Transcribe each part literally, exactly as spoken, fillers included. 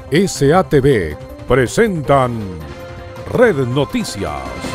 S A T V presentan Red Noticias.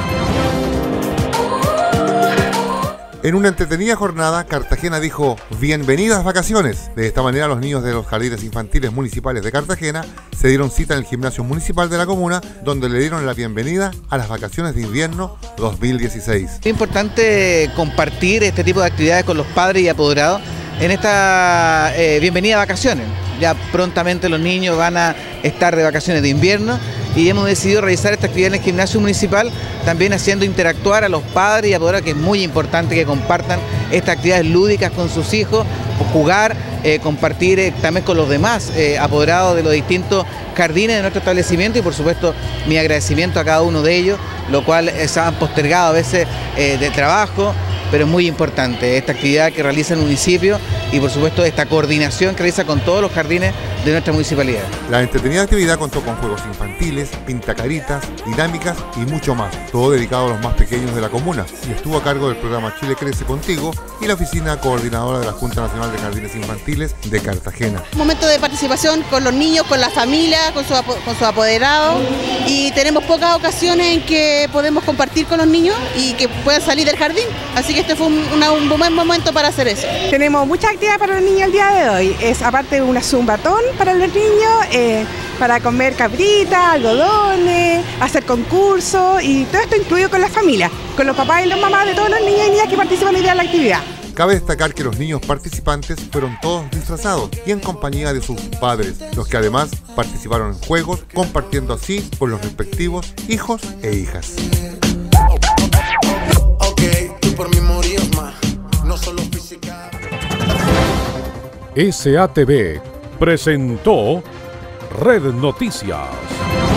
En una entretenida jornada, Cartagena dijo bienvenidas vacaciones. De esta manera, los niños de los jardines infantiles municipales de Cartagena se dieron cita en el gimnasio municipal de la comuna, donde le dieron la bienvenida a las vacaciones de invierno dos mil dieciséis. Es importante compartir este tipo de actividades con los padres y apoderados en esta eh, bienvenida a vacaciones. Ya prontamente los niños van a estar de vacaciones de invierno y hemos decidido realizar esta actividad en el gimnasio municipal, también haciendo interactuar a los padres y apoderados, que es muy importante que compartan estas actividades lúdicas con sus hijos, jugar, eh, compartir eh, también con los demás eh, apoderados de los distintos jardines de nuestro establecimiento, y por supuesto mi agradecimiento a cada uno de ellos, lo cual eh, se han postergado a veces eh, de trabajo, pero es muy importante esta actividad que realiza el municipio y por supuesto esta coordinación que realiza con todos los jardines de nuestra municipalidad. La entretenida actividad contó con juegos infantiles, pintacaritas, dinámicas y mucho más, todo dedicado a los más pequeños de la comuna, y estuvo a cargo del programa Chile Crece Contigo y la oficina coordinadora de la Junta Nacional de Jardines Infantiles de Cartagena. Un momento de participación con los niños, con la familia, con su, con su apoderado, y tenemos pocas ocasiones en que podemos compartir con los niños y que puedan salir del jardín, así que este fue un, una, un buen momento para hacer eso. Tenemos muchas actividades para los niños el día de hoy, es aparte de una zumbatón para los niños, eh, para comer cabritas, algodones, hacer concursos, y todo esto incluido con la familia, con los papás y las mamás de todos los niños y niñas que participan hoy día en la actividad. Cabe destacar que los niños participantes fueron todos disfrazados y en compañía de sus padres, los que además participaron en juegos, compartiendo así con los respectivos hijos e hijas. S A T V presentó Red Noticias.